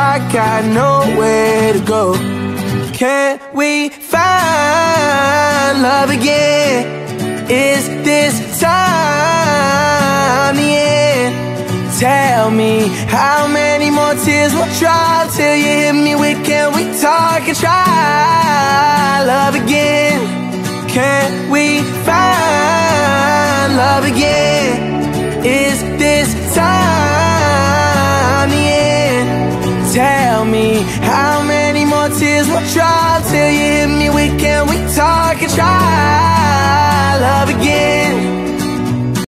I got nowhere to go. Can we find love again? Is this time the end? Tell me how many more tears will drop till you hit me with, can we talk and try love again? Can we find love again? Is this time the end? Tell me how many more tears will drop till you hit me with, can we talk and try love again?